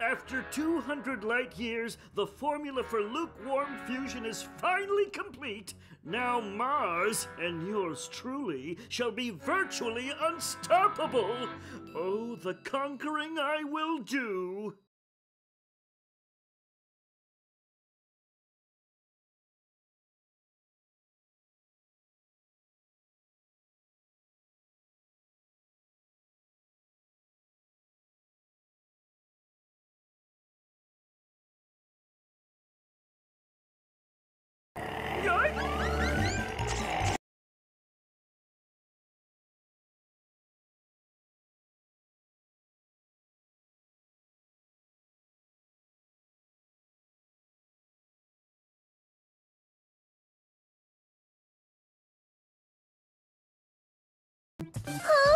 After 200 light years, the formula for lukewarm fusion is finally complete. Now Mars, and yours truly, shall be virtually unstoppable. Oh, the conquering I will do. Huh?